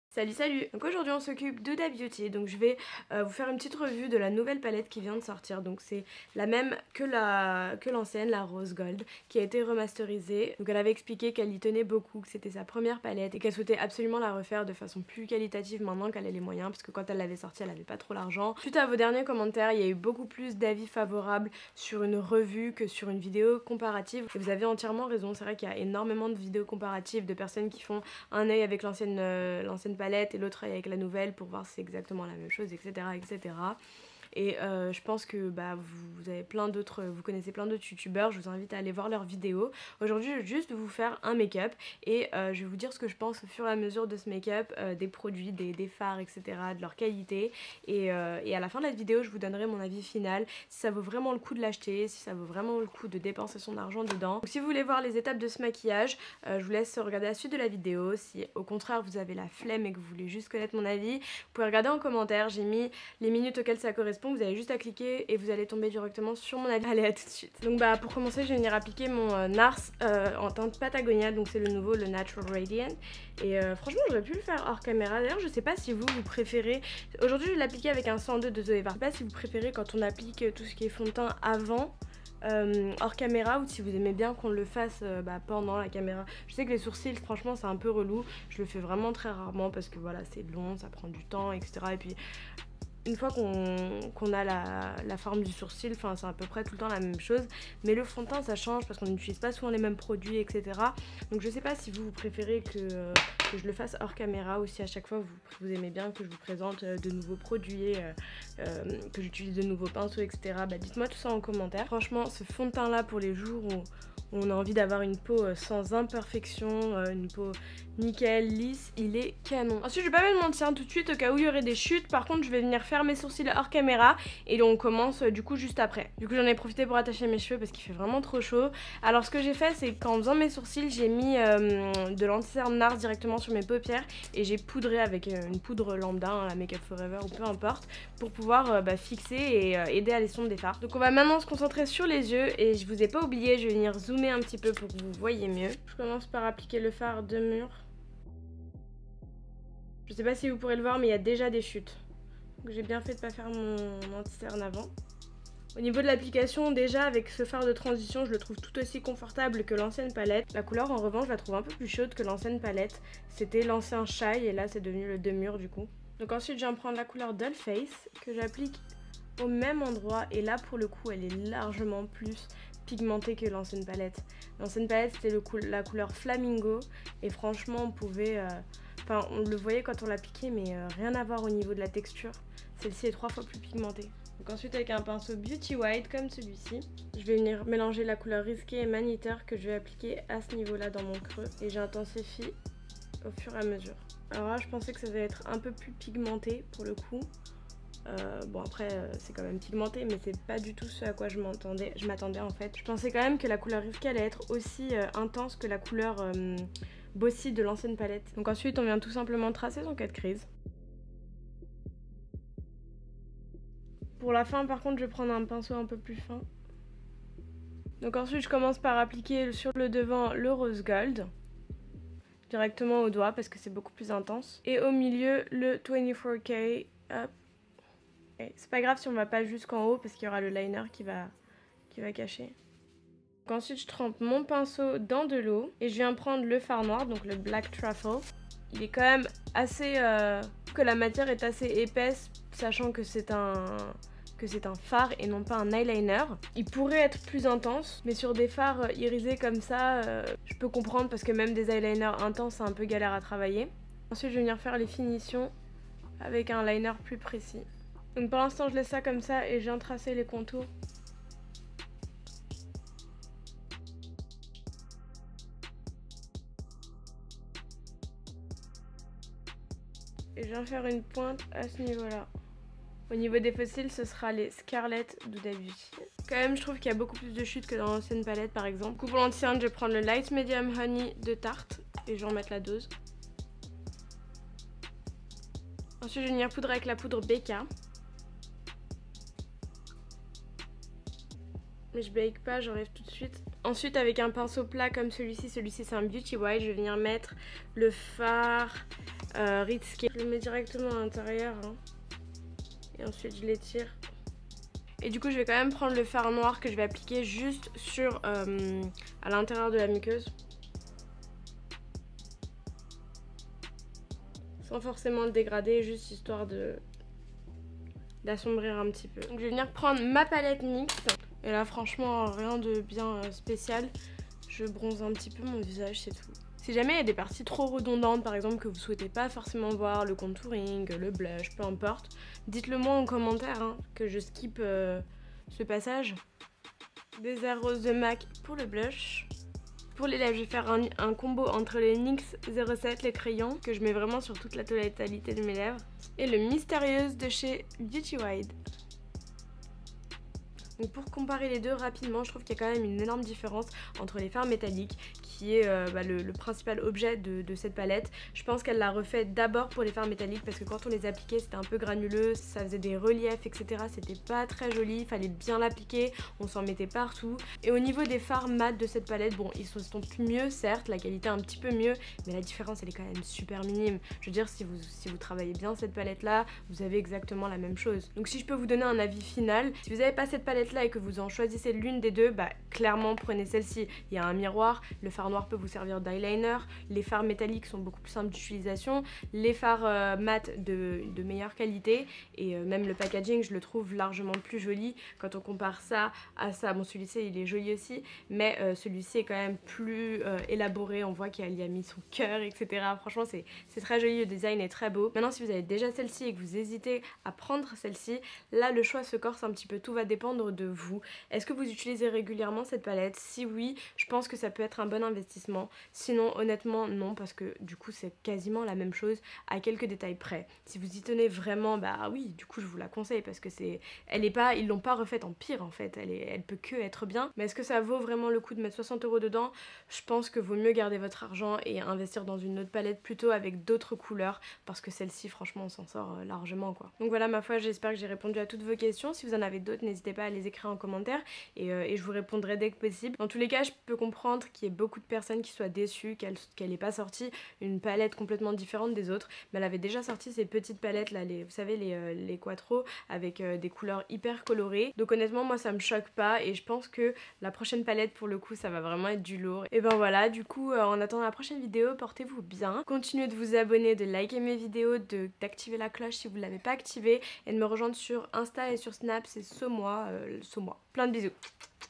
Salut. Donc aujourd'hui on s'occupe d'Huda Beauty, donc je vais vous faire une petite revue de la nouvelle palette qui vient de sortir. Donc c'est la même que l'ancienne, la Rose Gold, qui a été remasterisée. Donc elle avait expliqué qu'elle y tenait beaucoup, que c'était sa première palette et qu'elle souhaitait absolument la refaire de façon plus qualitative maintenant qu'elle a les moyens, parce que quand elle l'avait sortie elle avait pas trop l'argent. Suite à vos derniers commentaires, il y a eu beaucoup plus d'avis favorables sur une revue que sur une vidéo comparative. Et vous avez entièrement raison, c'est vrai qu'il y a énormément de vidéos comparatives de personnes qui font un œil avec l'ancienne palette et l'autre œil avec la nouvelle pour voir si c'est exactement la même chose, etc. Et je pense que vous avez vous connaissez plein d'autres youtubeurs, je vous invite à aller voir leurs vidéos. Aujourd'hui je vais juste vous faire un make-up et je vais vous dire ce que je pense au fur et à mesure de ce make-up, des produits, des fards, etc., de leur qualité. Et à la fin de la vidéo je vous donnerai mon avis final, si ça vaut vraiment le coup de l'acheter, si ça vaut vraiment le coup de dépenser son argent dedans. Donc si vous voulez voir les étapes de ce maquillage, je vous laisse regarder la suite de la vidéo. Si au contraire vous avez la flemme et que vous voulez juste connaître mon avis, vous pouvez regarder en commentaire, j'ai mis les minutes auxquelles ça correspond. Vous avez juste à cliquer et vous allez tomber directement sur mon avis. Allez, à tout de suite. Donc pour commencer, je vais venir appliquer mon NARS en teinte Patagonia, donc c'est le nouveau, le Natural Radiant. Et franchement, j'aurais pu le faire hors caméra. D'ailleurs, je sais pas si vous préférez. Aujourd'hui, je vais l'appliquer avec un 102 de Zoé Var. Je sais pas si vous préférez quand on applique tout ce qui est fond de teint avant. Hors caméra, ou si vous aimez bien qu'on le fasse pendant la caméra. Je sais que les sourcils, franchement, c'est un peu relou. Je le fais vraiment très rarement parce que voilà, c'est long, ça prend du temps, etc. Et puis une fois qu'on a la forme du sourcil, enfin c'est à peu près tout le temps la même chose, mais le fond de teint ça change parce qu'on n'utilise pas souvent les mêmes produits, etc. Donc je sais pas si vous préférez que je le fasse hors caméra, ou si à chaque fois vous aimez bien que je vous présente de nouveaux produits, que j'utilise de nouveaux pinceaux, etc. Dites-moi tout ça en commentaire. Franchement, ce fond de teint là pour les jours où on a envie d'avoir une peau sans imperfection, une peau nickel, lisse, il est canon. Ensuite, je vais pas me mentir tout de suite au cas où il y aurait des chutes. Par contre, je vais venir faire mes sourcils hors caméra et on commence du coup juste après. Du coup, j'en ai profité pour attacher mes cheveux parce qu'il fait vraiment trop chaud. Alors, ce que j'ai fait, c'est qu'en faisant mes sourcils, j'ai mis de l'anti-cerne NARS directement sur mes paupières et j'ai poudré avec une poudre lambda, la Make Up Forever ou peu importe, pour pouvoir fixer et aider à l'estompe des fards. Donc, on va maintenant se concentrer sur les yeux et je vous ai pas oublié, je vais venir zoomer un petit peu pour que vous voyez mieux. Je commence par appliquer le fard de mur. Je sais pas si vous pourrez le voir, mais il y a déjà des chutes. Donc j'ai bien fait de pas faire mon anti-cerne avant. Au niveau de l'application, déjà avec ce fard de transition, je le trouve tout aussi confortable que l'ancienne palette. La couleur en revanche, je la trouve un peu plus chaude que l'ancienne palette. C'était l'ancien Shy et là c'est devenu le de mur du coup. Donc ensuite je viens prendre la couleur Doll Face que j'applique au même endroit et là pour le coup elle est largement plus pigmentée que l'ancienne palette. L'ancienne palette c'était la couleur Flamingo et franchement on pouvait... Enfin, on le voyait quand on l'appliquait, mais rien à voir au niveau de la texture. Celle-ci est 3 fois plus pigmentée. Donc ensuite, avec un pinceau Beauty White comme celui-ci, je vais venir mélanger la couleur risquée et Maniter que je vais appliquer à ce niveau-là dans mon creux. Et j'intensifie au fur et à mesure. Alors là, je pensais que ça allait être un peu plus pigmenté pour le coup. Bon après c'est quand même pigmenté, mais c'est pas du tout ce à quoi je m'attendais en fait. Je pensais quand même que la couleur risquée allait être aussi intense que la couleur Bossy de l'ancienne palette. Donc ensuite on vient tout simplement tracer son 4 crises. Pour la fin par contre je vais prendre un pinceau un peu plus fin. Donc ensuite je commence par appliquer sur le devant le Rose Gold. Directement au doigt parce que c'est beaucoup plus intense. Et au milieu le 24K. Hop. C'est pas grave si on va pas jusqu'en haut parce qu'il y aura le liner qui va cacher. Donc ensuite je trempe mon pinceau dans de l'eau et je viens prendre le fard noir, donc le Black Truffle. Il est quand même assez... que la matière est assez épaisse, sachant que c'est un fard et non pas un eyeliner. Il pourrait être plus intense, mais sur des fards irisés comme ça, je peux comprendre parce que même des eyeliners intenses, c'est un peu galère à travailler. Ensuite je vais venir faire les finitions avec un liner plus précis. Donc pour l'instant je laisse ça comme ça et je viens tracer les contours. Et je viens faire une pointe à ce niveau-là. Au niveau des fossiles, ce sera les Scarlett d'Huda Beauty. Quand même, je trouve qu'il y a beaucoup plus de chutes que dans l'ancienne palette, par exemple. Du coup, pour l'anti-cerne, je vais prendre le Light Medium Honey de Tarte et je vais en mettre la dose. Ensuite, je vais venir poudrer avec la poudre BK. Mais je bake pas, j'enlève tout de suite. Ensuite, avec un pinceau plat comme celui-ci c'est un Beauty White, je vais venir mettre le fard risqué. Je le mets directement à l'intérieur hein. Et ensuite je l'étire. Et du coup je vais quand même prendre le fard noir que je vais appliquer juste sur à l'intérieur de la muqueuse. Sans forcément le dégrader, juste histoire d'assombrir un petit peu. Donc je vais venir prendre ma palette NYX. Et là franchement rien de bien spécial. Je bronze un petit peu mon visage, c'est tout. Si jamais il y a des parties trop redondantes, par exemple que vous souhaitez pas forcément voir, le contouring, le blush, peu importe, dites-le moi en commentaire hein, que je skip ce passage. Des airs roses de MAC pour le blush. Pour les lèvres, je vais faire un combo entre les NYX 07, les crayons, que je mets vraiment sur toute la totalité de mes lèvres, et le Mystérieuse de chez Beauty Wild. Donc pour comparer les deux rapidement, je trouve qu'il y a quand même une énorme différence entre les fards métalliques, qui est le principal objet de cette palette. Je pense qu'elle l'a refait d'abord pour les fards métalliques parce que quand on les appliquait c'était un peu granuleux, ça faisait des reliefs etc. C'était pas très joli, il fallait bien l'appliquer, on s'en mettait partout. Et au niveau des fards mat de cette palette, bon ils sont mieux certes, la qualité un petit peu mieux, mais la différence elle est quand même super minime. Je veux dire si vous travaillez bien cette palette là, vous avez exactement la même chose. Donc si je peux vous donner un avis final, si vous n'avez pas cette palette là et que vous en choisissez l'une des deux, bah clairement prenez celle-ci. Il y a un miroir, le fard noir peut vous servir d'eyeliner, les fards métalliques sont beaucoup plus simples d'utilisation, les fards mat de meilleure qualité et même le packaging je le trouve largement plus joli quand on compare ça à ça. Bon celui-ci il est joli aussi mais celui-ci est quand même plus élaboré, on voit qu'il y a mis son cœur etc. Franchement c'est très joli, le design est très beau. Maintenant si vous avez déjà celle-ci et que vous hésitez à prendre celle-ci, là le choix se corse un petit peu, tout va dépendre de vous. Est-ce que vous utilisez régulièrement cette palette? Si oui, je pense que ça peut être un bon investissement. Sinon, honnêtement, non, parce que du coup, c'est quasiment la même chose à quelques détails près. Si vous y tenez vraiment, bah oui, du coup, je vous la conseille parce que ils l'ont pas refaite en pire en fait. Elle peut que être bien. Mais est-ce que ça vaut vraiment le coup de mettre 60 € dedans? Je pense que vaut mieux garder votre argent et investir dans une autre palette plutôt avec d'autres couleurs parce que celle-ci, franchement, on s'en sort largement quoi. Donc voilà, ma foi, j'espère que j'ai répondu à toutes vos questions. Si vous en avez d'autres, n'hésitez pas à les écrire en commentaire et je vous répondrai dès que possible. Dans tous les cas, je peux comprendre qu'il y ait beaucoup de personnes qui soient déçues qu'elle n'ait pas sorti une palette complètement différente des autres, mais elle avait déjà sorti ces petites palettes là, vous savez les Quattro avec des couleurs hyper colorées. Donc honnêtement moi ça me choque pas et je pense que la prochaine palette pour le coup ça va vraiment être du lourd. Et ben voilà, du coup en attendant la prochaine vidéo, portez-vous bien, continuez de vous abonner, de liker mes vidéos, d'activer la cloche si vous ne l'avez pas activée et de me rejoindre sur Insta et sur Snap, c'est Somois. Plein de bisous.